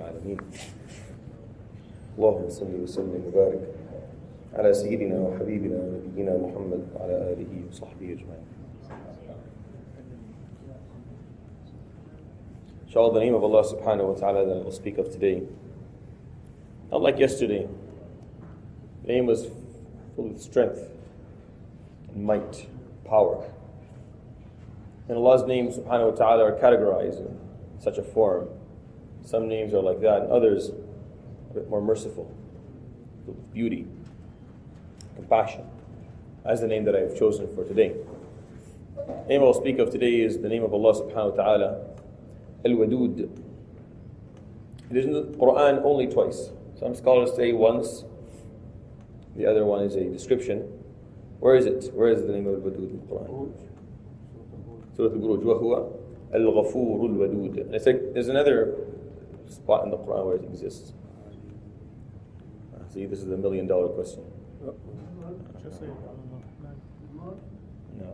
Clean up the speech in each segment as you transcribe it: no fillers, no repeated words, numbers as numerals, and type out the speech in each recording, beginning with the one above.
العالمين اللهم صل وسلم وبارك على سيدنا وحبيبنا ونبينا محمد وعلى آله وصحبه أجمعين. Inshallah, the name of Allah subhanahu wa ta'ala that I will speak of today, not like yesterday, the name was full of strength and might, power. And Allah's names subhanahu wa ta'ala are categorized in such a form. Some names are like that, and others a bit more merciful, with beauty, compassion, as the name that I have chosen for today. The name I will speak of today is the name of Allah subhanahu wa ta'ala, Al-Wadud. It is in the Quran only twice. Some scholars say once, the other one is a description. Where is it? Where is the name of Al-Wadud in the Quran? Surah Al-Buruj, وَهُوَ الْغَفُورُ الْوَدُودُ. And it's like, there's another spot in the Quran where it exists. See, this is the $1 million question. No.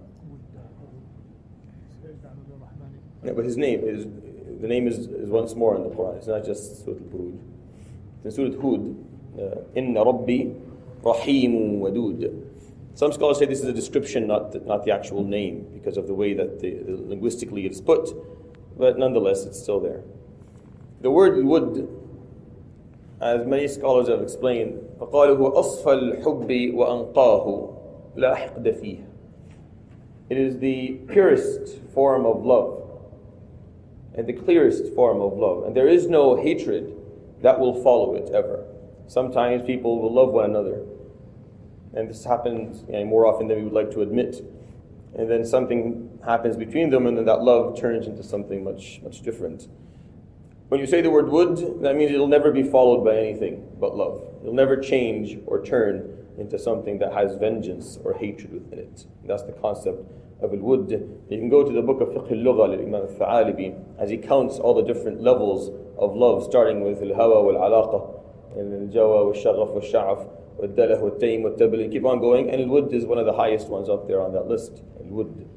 No, but his name is, the name is once more in the Quran. It's not just Surah Al-Buruj. It's in Surah Hud. Inna Rabbi Rahimu Wadud. Some scholars say this is a description, not the actual name, because of the way that linguistically it's put. But nonetheless, it's still there. The word Wud, as many scholars have explained, فَقَالُ هُوَ أَصْفَى الْحُبِّ وَأَنْقَاهُ لَا حِقْدَ فِيهِ. It is the purest form of love and the clearest form of love. And there is no hatred that will follow it ever. Sometimes people will love one another, and this happens more often than we would like to admit. And then something happens between them, and then that love turns into something much, much different. When you say the word would, that means it'll never be followed by anything but love. It'll never change or turn into something that has vengeance or hatred within it. And that's the concept of al-Wud. You can go to the book of Fiqh al-Lugha Imam al-Tha'alibi as he counts all the different levels of love, starting with al-Hawa wal-Alaqa, and al-Jawa wal-Shaghaf wal-Sha'af, wal-Dalah wal-Taym wal-Tabl, and keep on going. And al-Wud is one of the highest ones up there on that list. Al-Wud.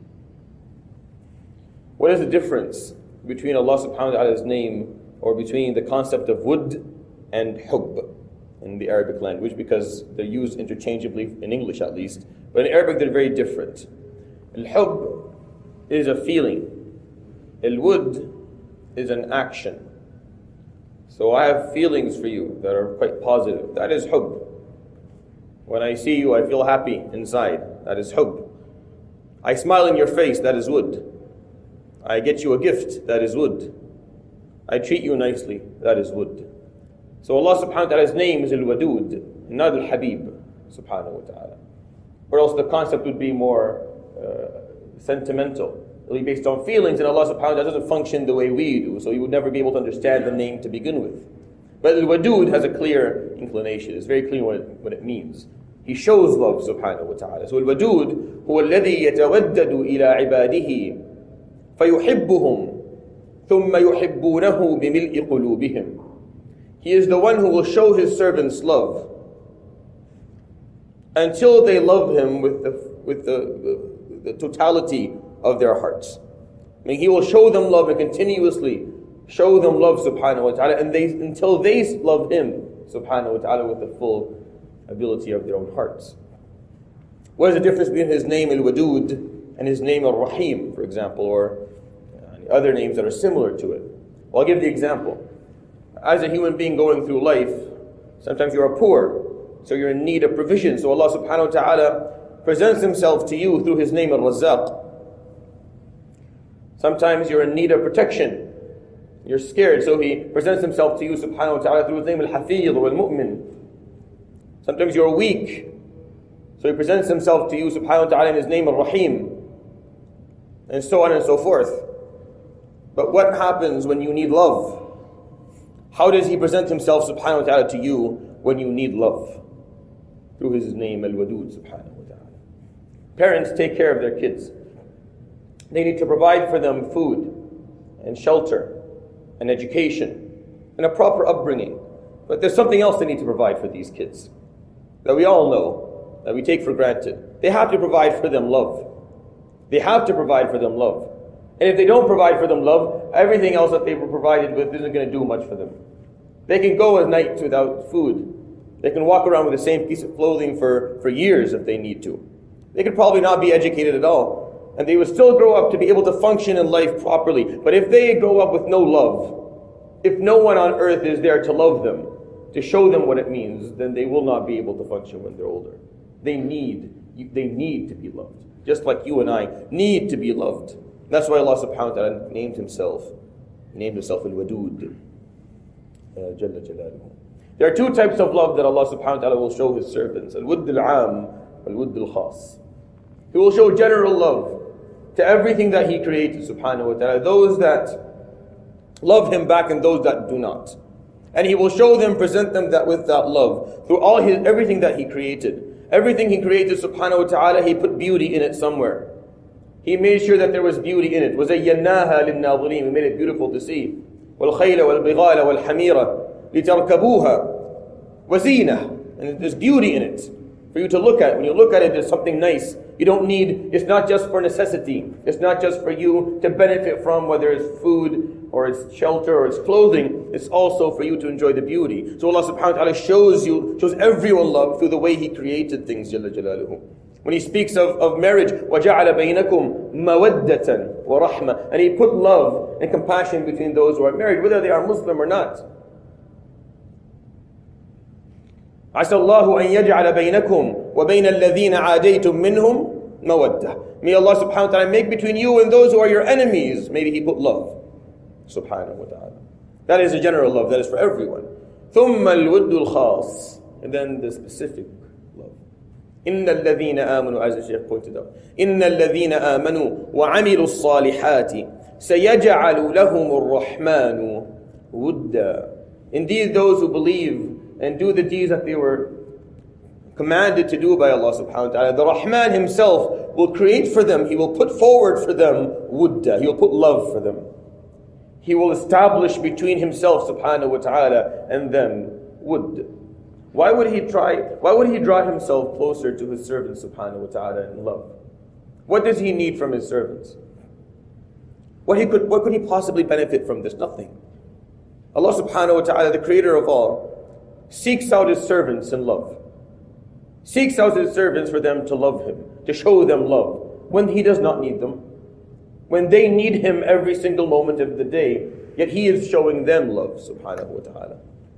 What is the difference between Allah subhanahu wa ta'ala's name, or between the concept of Wud and Hubb in the Arabic language? Because they're used interchangeably, in English at least, but in Arabic they're very different. Al-Hubb is a feeling. Al-Wud is an action. So I have feelings for you that are quite positive. That is Hubb. When I see you, I feel happy inside. That is Hubb. I smile in your face. That is Wud. I get you a gift. That is Wud. I treat you nicely. That is Wud. So Allah subhanahu wa ta'ala's name is Al-Wadud, not Al-Habib subhanahu wa ta'ala. Or else the concept would be more sentimental. It will be based on feelings, and Allah subhanahu wa ta'ala doesn't function the way we do, so you would never be able to understand the name to begin with. But Al-Wadud has a clear inclination. It's very clear what it means. He shows love subhanahu wa ta'ala. So Al-Wadud هو الذي يتودد إلى عباده فيحبهم ثم يحبونه بملء قلوبهم. He is the one who will show his servants love until they love him with the totality of their hearts. I mean, he will show them love and continuously show them love subhanahu wa ta'ala, and until they love him subhanahu wa ta'ala with the full ability of their own hearts. What is the difference between his name Al-Wadud and his name Al-Rahim, for example, or other names that are similar to it? Well, I'll give the example. As a human being going through life, sometimes you are poor, so you're in need of provision. So Allah subhanahu wa ta'ala presents himself to you through his name Al-Razzaq. Sometimes you're in need of protection. You're scared, so he presents himself to you subhanahu wa ta'ala through his name Al-Hafidh or Al-Mu'min. Sometimes you're weak, so he presents himself to you subhanahu wa ta'ala in his name Al-Rahim. And so on and so forth. But what happens when you need love? How does he present himself subhanahu wa ta'ala to you when you need love? Through his name Al-Wadud subhanahu wa ta'ala. Parents take care of their kids. They need to provide for them food and shelter and education and a proper upbringing. But there's something else they need to provide for these kids that we all know, that we take for granted. They have to provide for them love. They have to provide for them love. And if they don't provide for them love, everything else that they were provided with isn't going to do much for them. They can go at night without food. They can walk around with the same piece of clothing for years if they need to. They could probably not be educated at all. And they would still grow up to be able to function in life properly. But if they grow up with no love, if no one on earth is there to love them, to show them what it means, then they will not be able to function when they're older. They need to be loved. Just like you and I need to be loved. That's why Allah subhanahu wa ta'ala named Himself. He named Himself Al-Wadud. Jalla Jalaluhu. There are two types of love that Allah subhanahu wa ta'ala will show His servants. Al-Wudd al-Am, Al-Wudd al-Khas. He will show general love to everything that He created subhanahu wa ta'ala. Those that love Him back and those that do not. And He will show them, present them with that love through everything that He created. Everything He created subhanahu wa ta'ala, He put beauty in it somewhere. He made sure that there was beauty in it. وَزَيَّنَّاهَا لِلنَّاظِرِينَ. We made it beautiful to see. وَالْخَيْلَ وَالْبِغَالَ وَالْحَمِيرَ لِتَرْكَبُوهَا وَزِينَةً. And there's beauty in it for you to look at. When you look at it, there's something nice. You don't need, it's not just for necessity. It's not just for you to benefit from, whether it's food or it's shelter or it's clothing. It's also for you to enjoy the beauty. So Allah subhanahu wa ta'ala shows everyone love through the way He created things, Jalla Jalaluhu. When He speaks of marriage, وَجَعَلَ بَيْنَكُمْ مَوَدَّةً وَرَحْمَةً. And He put love and compassion between those who are married, whether they are Muslim or not. عسى الله أن يجعل بينكم وبين الذين عاديتم منهم مودة. May Allah subhanahu wa ta'ala make between you and those who are your enemies, maybe He put love. Subhanahu wa ta'ala. That is a general love, that is for everyone. ثم الود الخاص. And then the specific love. إن الذين آمنوا, as the Shaykh pointed out, إن الذين آمنوا وعملوا الصالحات سيجعل لهم الرحمن ودا. Indeed, those who believe and do the deeds that they were commanded to do by Allah subhanahu wa ta'ala, the Rahman Himself will create for them, He will put forward for them wudda, He will put love for them. He will establish between Himself subhanahu wa ta'ala and them would. Why would He draw Himself closer to His servants subhanahu wa ta'ala in love? What does He need from His servants? What could He possibly benefit from this? Nothing. Allah subhanahu wa ta'ala, the creator of all, seeks out His servants in love. Seeks out His servants for them to love Him, to show them love, when He does not need them. When they need Him every single moment of the day, yet He is showing them love, subhanahu wa ta'ala.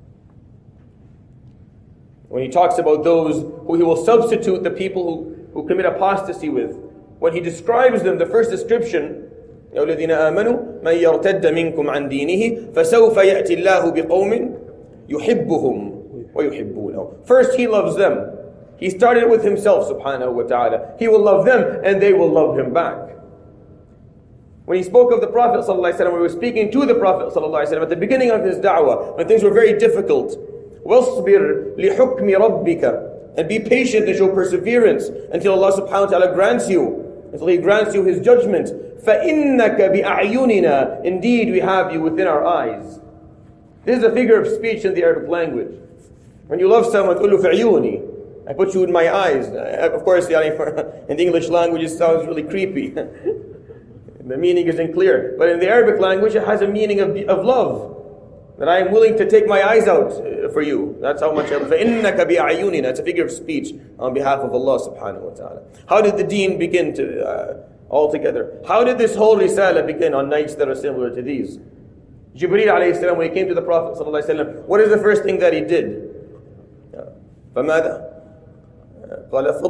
When He talks about those who He will substitute the people who commit apostasy with, when He describes them, the first description, يَا الَّذِينَ آمَنُوا مَنْ يَرْتَدَّ مِنْكُمْ عَنْ دِينِهِ فَسَوْفَ يَأْتِي اللَّهُ بِقَوْمٍ يُحِبُّهُمْ وَيُحِبُّونَهُ. First He loves them. He started with Himself subhanahu wa ta'ala. He will love them and they will love Him back. When He spoke of the Prophet sallallahu alaihi wasallam, we were speaking to the Prophet sallallahu alaihi wasallam at the beginning of his da'wah, when things were very difficult. وَاصْبِرْ لِحُكْمِ رَبِّكَ. And be patient and show perseverance until Allah subhanahu wa ta'ala grants you, until He grants you His judgment. فَإِنَّكَ بِأَعْيُنِنَا. Indeed, we have you within our eyes. This is a figure of speech in the Arabic language. When you love someone, تقول له في عيوني. I put you in my eyes. Of course, in the English language, it sounds really creepy. The meaning isn't clear. But in the Arabic language, it has a meaning of love. That I am willing to take my eyes out for you. That's how much I love. فَإِنَّكَ بِأَعْيُنِنَا. It's a figure of speech on behalf of Allah subhanahu wa ta'ala. How did the deen begin to altogether? How did this whole risala begin on nights that are similar to these? Jibreel alayhi salam, when he came to the Prophet sallallahu alaihi wasallam, what is the first thing that he did? فَمَاذَا؟ قَالَ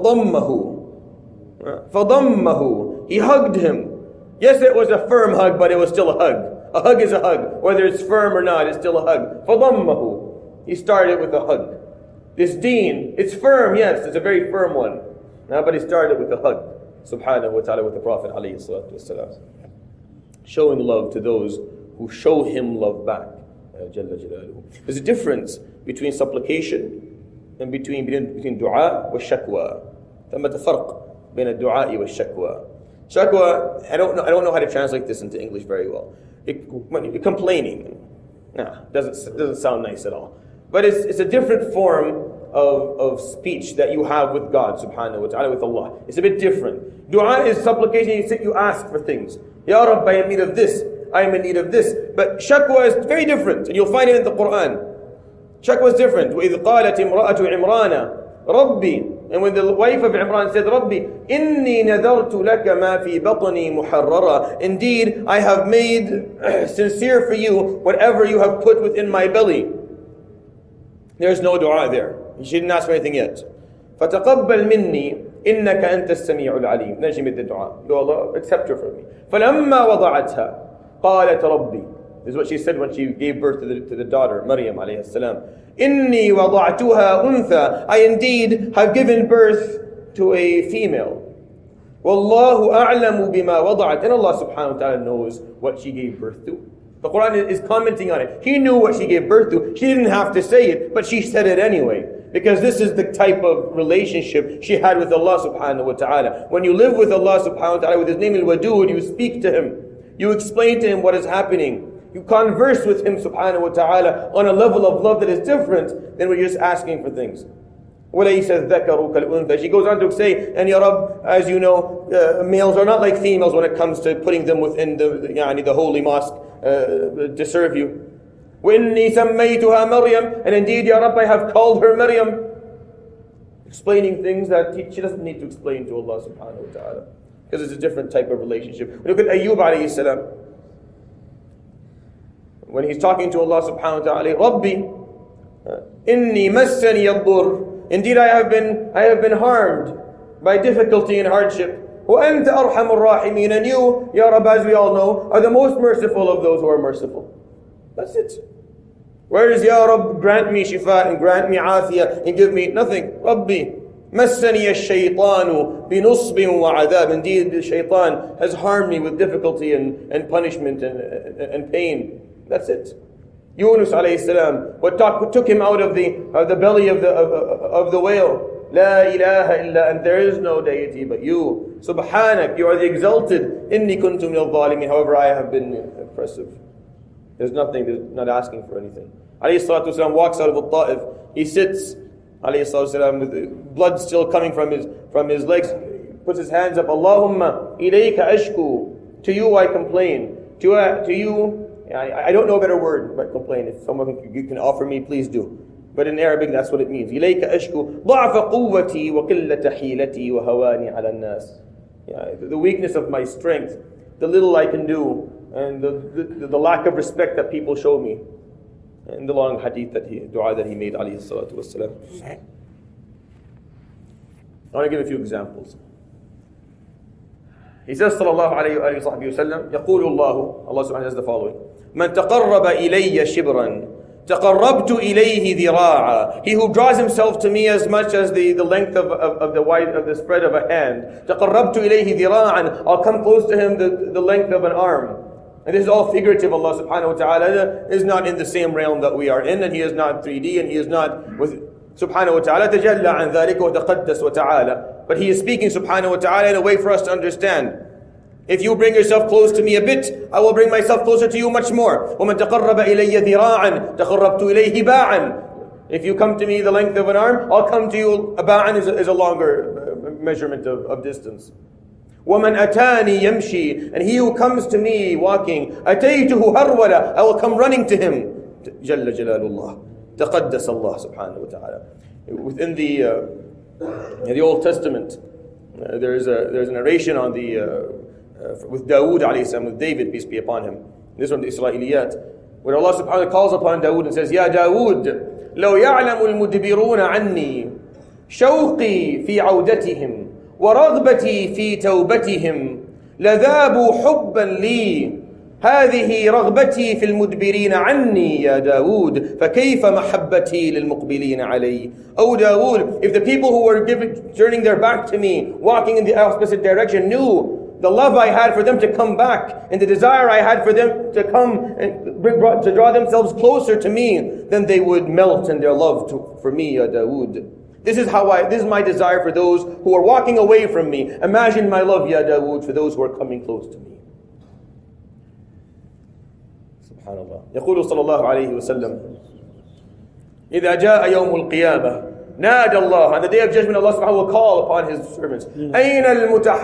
فَضَمَّهُ. He hugged him. Yes, it was a firm hug, but it was still a hug. A hug is a hug. Whether it's firm or not, it's still a hug. فَضَمَّهُ. He started with a hug. This deen, it's firm, yes, it's a very firm one. But he started with a hug. Subhanahu wa ta'ala, with the Prophet alayhi salatu wasalam. Showing love to those who show him love back. Jalla Jalaluhu. There's a difference between supplication and between dua wa shakwa. ثمة فرق بين الدعاء والشكوى. Shakwa, I don't know how to translate this into English very well. Complaining. Doesn't sound nice at all. But it's a different form of speech that you have with God subhanahu wa ta'ala, with Allah. It's a bit different. Dua is supplication, you ask for things. Ya Rabb, I am in need of this. I am in need of this. But shakwa is very different. And you'll find it in the Quran. Shak was different. وَإِذْ قَالَتِ امْرَأَةُ عِمْرَانَ رَبِّي. And when the wife of Imran said, رَبِّي إِنِّي نَذَرْتُ لَكَ مَا فِي بَطْنِي مُحَرَّرًا. Indeed, I have made sincere for you whatever you have put within my belly. There's no dua there. She didn't ask for anything yet. فَتَقَبَّلْ مِنِّي إِنَّكَ أَنْتَ السَّمِيعُ الْعَلِيمُ. Then she made the dua. Yo Allah, accept her from me. فَلَمَّا وَضَعَتْهَا قَالَتْ رَبِّي. This is what she said when she gave birth to the daughter, Maryam alayhi salam. إِنِّي وَضَعْتُهَا أُنْثَى. I indeed have given birth to a female. وَاللَّهُ أَعْلَمُ بِمَا وَضَعَتْ. And Allah subhanahu wa ta'ala knows what she gave birth to. The Quran is commenting on it. He knew what she gave birth to. She didn't have to say it, but she said it anyway. Because this is the type of relationship she had with Allah subhanahu wa ta'ala. When you live with Allah subhanahu wa ta'ala with His name al-Wadud, you speak to Him. You explain to Him what is happening. You converse with Him subhanahu wa ta'ala on a level of love that is different than when you're just asking for things. وَلَيْسَ الذَّكَرُ كَالْأُنْثَى. She goes on to say, and Ya Rabb, as you know, males are not like females when it comes to putting them within the holy mosque to serve you. وَإِنِّي سَمَّيْتُهَا مَرْيَمْ. And indeed, Ya Rabb, I have called her Maryam. Explaining things that she doesn't need to explain to Allah subhanahu wa ta'ala. Because it's a different type of relationship. Look at Ayyub alayhi salam. When he's talking to Allah subhanahu wa ta'ala, Rabbi, inni massani yadur. Indeed, I have been harmed by difficulty and hardship. Wa anta arhamur rahimin. And you, Ya Rabb, as we all know, are the most merciful of those who are merciful. That's it. Where is Ya Rabb, grant me shifa and grant me afiyah and give me nothing. Rabbi, massani ash-shaytanu binusbin wa adab. Indeed, the shaitan has harmed me with difficulty and punishment and pain. That's it. Yunus alayhi salam, what took him out of the belly of the whale? La ilaha illa, and there is no deity but you. Subhanak, you are the exalted. Inni kuntum min al-zalimin. However, I have been oppressive. There's not asking for anything. Alayhi salatu wasalam walks out of al-Ta'if. He sits, alayhi salatu wasalam, with blood still coming from his legs. Puts his hands up. Allahumma ilayka ashku. To you I complain. To you. I don't know a better word but complain. If someone you can offer me, please do. But in Arabic, that's what it means. إِلَيْكَ أَشْكُو ضَعْفَ قُوَّتِي وَقِلَّةَ حِيلَتِي وَهَوَانِي عَلَى النَّاسِ. The weakness of my strength, the little I can do, and the lack of respect that people show me. And the long hadith dua that he made, alayhi salatu wassalam. I want to give a few examples. He says, sallallahu alayhi wa sallam, يقول الله, Allah subhanahu wa ta'ala says the following. من تقرب إلي شبرا تقربت إليه ذراعا. He who draws himself to me as much as the length of the spread of a hand. تقربت إليه ذراعا. I'll come close to him the length of an arm. And this is all figurative. Allah subhanahu wa ta'ala is not in the same realm that we are in, and He is not 3D, and He is not with subhanahu wa ta'ala تجلى عن ذلك وتقدس وتعالى. But He is speaking subhanahu wa ta'ala in a way for us to understand. If you bring yourself close to me a bit, I will bring myself closer to you much more. وَمَنْ تَقَرَّبَ إِلَيَّ ذِرَاعًا تَقَرَّبْتُ إِلَيْهِ بَاعًا. If you come to me the length of an arm, I'll come to you. Ba'an is a longer measurement of distance. وَمَنْ أَتَانِي يَمْشِي. And he who comes to me walking, أَتَيْتُهُ هَرْوَلًا. I will come running to him. جَلَّ جَلَالُ اللَّهِ تَقَدَّسَ اللَّهِ سبحانه وتعالى. Within the Old Testament, there's a narration on with Dawood alayhi salam, with David, peace be upon him. This is from the Israeliyat, where Allah subhanahu wa ta'ala calls upon Dawood and says, Ya Dawood, لو يعلم المدبرون عني شوقي في عودتهم ورغبتي في توبتهم لذابوا حبا لي هذه رغبتي في المدبرين عني يا داود فكيف محبتي للمقبلين علي. O Dawood, if the people who were turning their back to me, walking in the opposite direction, knew the love I had for them to come back and the desire I had for them to come and to draw themselves closer to me, then they would melt in their love for me, Ya Dawood. This is my desire for those who are walking away from me. Imagine my love, Ya Dawood, for those who are coming close to me. Subhanallah. يقول صلى الله عليه وسلم إذا جاء يوم القيامة نادى Allah. On the day of judgment, Allah subhanahu wa ta'ala will call upon His servants. أين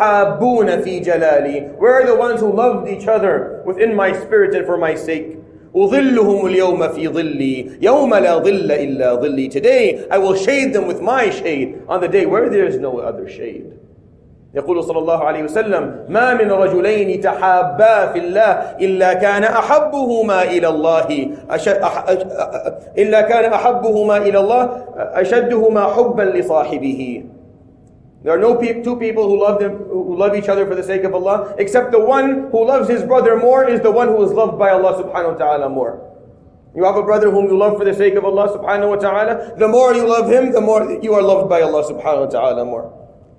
المتحابون في جلالي. Where are the ones who loved each other within my spirit and for my sake? أظلهم اليوم في ظلي يوم لا ظل إلا ظلي. Today I will shade them with my shade on the day where there is no other shade. يقول صلى الله عليه وسلم ما من رجلين تحابا في الله إلا كان أحبهما إلى الله أشدهما حبا لصاحبه. There are no two people who love each other for the sake of Allah, except the one who loves his brother more is the one who is loved by Allah subhanahu wa ta'ala more. You have a brother whom you love for the sake of Allah subhanahu wa ta'ala. The more you love him, the more you are loved by Allah subhanahu wa ta'ala more.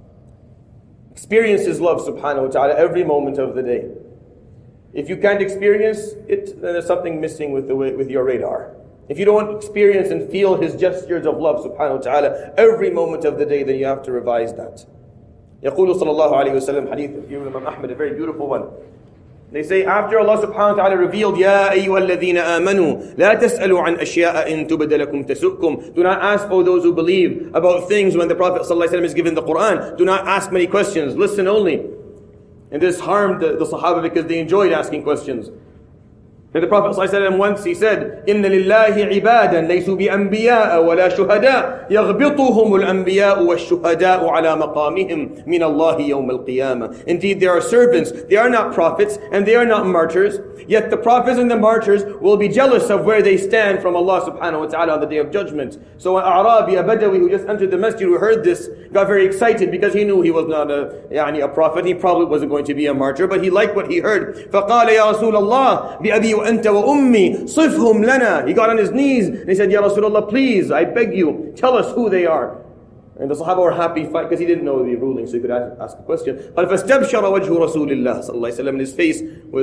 Experience His love subhanahu wa ta'ala every moment of the day. If you can't experience it, then there's something missing with your radar. If you don't experience and feel His gestures of love subhanahu wa ta'ala every moment of the day, then you have to revise that. يقول صلى الله عليه وسلم, hadith of Imam Ahmad, a very beautiful one. They say, after Allah subhanahu wa ta'ala revealed, يَا أَيُّهَا الَّذِينَ آمَنُوا لَا تَسْأَلُوا عَنْ أَشْيَاءَ إِن تُبْدَ لَكُمْ تَسُؤْكُمْ. Do not ask, O those who believe, about things when the Prophet ﷺ is given the Quran. Do not ask many questions, listen only. And this harmed the Sahaba because they enjoyed asking questions. And the Prophet ﷺ once, he said, إِنَّ لِلَّهِ عِبَادًا لَيْسُوا بِأَنْبِيَاءَ وَلَا شُهَدَاءَ يَغْبِطُهُمُ الْأَنْبِيَاءُ وَالشُّهَدَاءُ عَلَى مَقَامِهِمْ مِنَ اللَّهِ يَوْمَ الْقِيَامَةِ. Indeed, there are servants, they are not prophets, and they are not martyrs. Yet the prophets and the martyrs will be jealous of where they stand from Allah subhanahu wa ta'ala on the day of judgment. So an A'rabi, a Badawi who just entered the masjid, who heard this, got very excited because he knew he was not a prophet. He probably wasn't going to be a martyr, but he liked what he heard. فَقَالَ يَا رَسُولَ اللَّهِ بِأَبِي وَأَنْتَ وَأُمِّي صِفْهُمْ لَنَا. He got on his knees and he said, Ya Rasulullah, please, I beg you, tell us who they are. And the Sahaba were happy because he didn't know the ruling, so he could ask a question. But فَاسْتَبْشَرَ وَجْهُ رَسُولِ اللَّهِ صلى الله عليه وسلم, and his face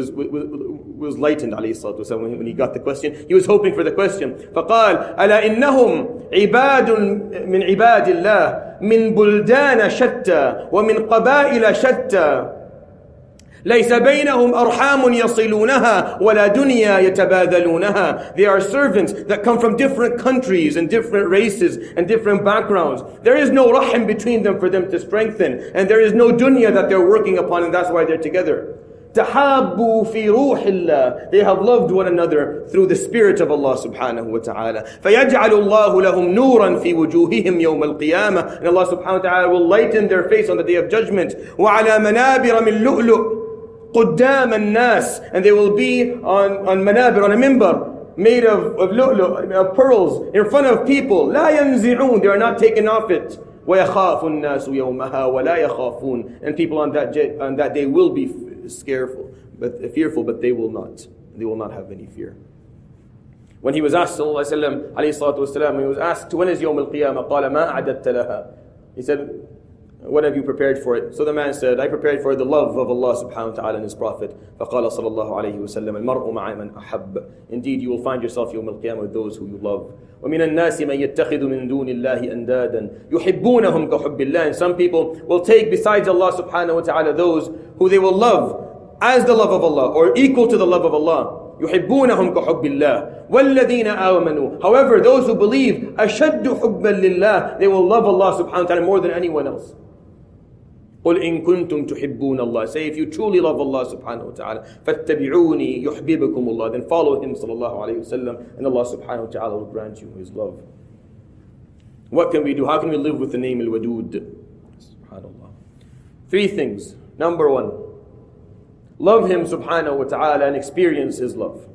was lightened عليه الصلاة والسلام when he got the question. He was hoping for the question. فقال ألا إنهم عباد من عباد الله من بلدان شتى ومن قبائل شتى ليس بينهم أرحام يصلونها ولا دنيا يتبادلونها. They are servants that come from different countries and different races and different backgrounds. There is no rahim between them for them to strengthen, and there is no dunya that they're working upon, and that's why they're together. تحابوا في روح الله. They have loved one another through the spirit of Allah subhanahu wa ta'ala. فيجعل الله لهم نورا في وجوههم يوم القيامة. And Allah subhanahu wa ta'ala will lighten their face on the day of judgment. وعلى منابر من لؤلؤ قدام الناس. And they will be on manabir, on a mimbar made of lu'lu', of pearls, in front of people. لا ينزعون. They are not taken off it. ويخاف الناس يومها ولا يخافون. And people on that day will be fearful, but they will not have any fear. When he was asked, sallallahu alayhi wasallam, when he was asked, when is Yawm al-Qiyamah? قال ما أعددت لها. He said, what have you prepared for it? So the man said, I prepared for the love of Allah subhanahu wa ta'ala and His Prophet. فقال صلى الله عليه وسلم المرء مع من أحب. Indeed, you will find yourself Yawm al-Qiyamah with those who you love. ومن الناس من يتخذ من دون الله أندادا يحبونهم كحب الله. And some people will take besides Allah subhanahu wa ta'ala those who they will love as the love of Allah or equal to the love of Allah. يحبونهم كحب الله والذين آمنوا. However, those who believe أشد حبا لله, they will love Allah subhanahu wa ta'ala more than anyone else. قل إن كنتم تحبون الله. Say, if you truly love Allah subhanahu wa ta'ala, فاتبعوني يحببكم الله. Then follow Him sallallahu alayhi wa sallam, and Allah subhanahu wa ta'ala will grant you His love. What can we do? How can we live with the name Al-Wadud? Subhanallah. 3 things. Number 1, love Him subhanahu wa ta'ala and experience His love.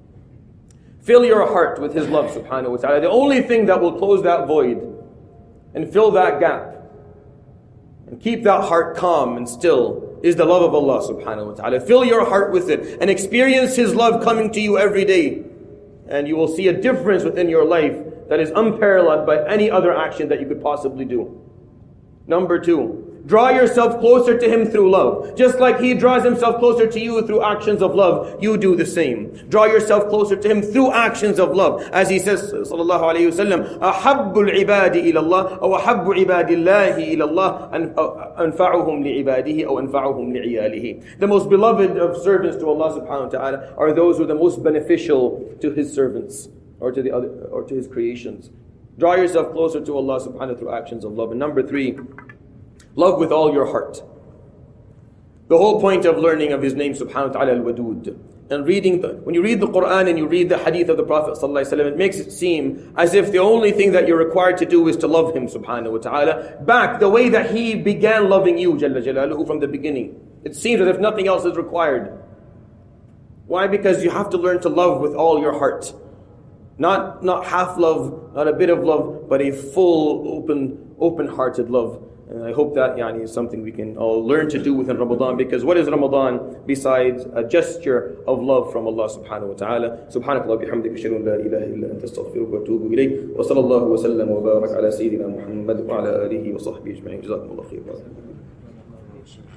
Fill your heart with His love subhanahu wa ta'ala. The only thing that will close that void and fill that gap and keep that heart calm and still is the love of Allah subhanahu wa ta'ala. Fill your heart with it and experience His love coming to you every day. And you will see a difference within your life that is unparalleled by any other action that you could possibly do. Number 2, draw yourself closer to Him through love. Just like He draws Himself closer to you through actions of love, you do the same. Draw yourself closer to Him through actions of love. As He says, sallallahu alayhi wa sallam, أَحَبُّ الْعِبَادِ إِلَى اللَّهِ أَوْ أَحَبُّ عِبَادِ اللَّهِ إِلَى اللَّهِ أَنْفَعُهُمْ لِعِبَادِهِ أَوْ أَنْفَعُهُمْ لِعِيَالِهِ. The most beloved of servants to Allah subhanahu wa ta'ala are those who are the most beneficial to His servants or to His creations. Draw yourself closer to Allah subhanahu wa ta'ala through actions of love. And number 3, love with all your heart. The whole point of learning of His name subhanahu wa ta'ala Al-Wadud And when you read the Quran and you read the hadith of the Prophet ﷺ, it makes it seem as if the only thing that you're required to do is to love him subhanahu wa ta'ala back the way that he began loving you Jalla Jalaluhu from the beginning. It seems as if nothing else is required. Why? Because you have to learn to love with all your heart. Not half love, not a bit of love, but a full, open-hearted love. And I hope that is something we can all learn to do within Ramadan, because what is Ramadan besides a gesture of love from Allah subhanahu wa ta'ala? Subhanakallah bihamdika ashhadu an la ilaha illa anta astaghfiruka wa atubu ilayk. Wa sallallahu wa sallam wa barak ala sayyidina Muhammad wa ala alihi wa sahbihi ajma'in. Jazakumullah khairan.